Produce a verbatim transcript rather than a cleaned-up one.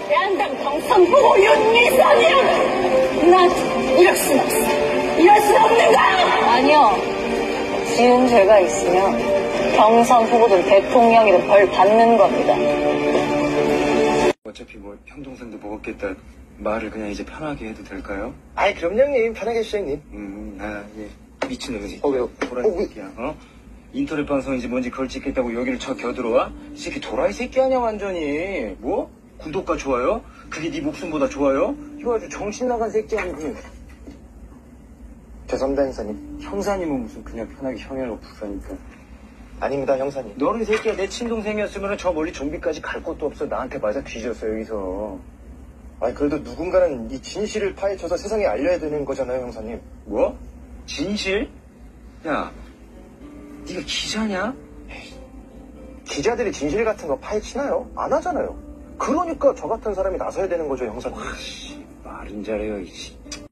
양당 경선 후보 윤미선이야! 난 이럴 순 없어. 이럴 순 없는 거야! 아니요. 지은 죄가 있으면 경선 후보든 대통령이든 벌 받는 겁니다. 어차피 뭐 형 동생도 먹었겠다. 말을 그냥 이제 편하게 해도 될까요? 아이 그럼요 형님. 편하게 해주세요 형님. 음, 아, 예. 미친놈이지. 어 왜요? 도라이 어, 왜? 새끼야, 어? 인터넷 방송인지 뭔지 그걸 찍겠다고 여기를 쳐 겨들어와? 이 새끼 도라이 새끼 아니야 완전히. 뭐? 구독과 좋아요? 그게 네 목숨보다 좋아요? 이거 아주 정신 나간 새끼 아니니. 죄송합니다 형사님. 형사님은 무슨 그냥 편하게 형이라고 부르니까. 아닙니다 형사님. 너는 이 새끼야 내 친동생이었으면 저 멀리 좀비까지 갈 것도 없어. 나한테 맞아 뒤졌어 여기서. 아니 그래도 누군가는 이 진실을 파헤쳐서 세상에 알려야 되는 거잖아요 형사님. 뭐? 진실? 야, 네가 기자냐? 기자들이 진실 같은 거 파헤치나요? 안 하잖아요. 그러니까 저 같은 사람이 나서야 되는 거죠 형사님. 와, 씨, 말은 잘해요. 이 씨.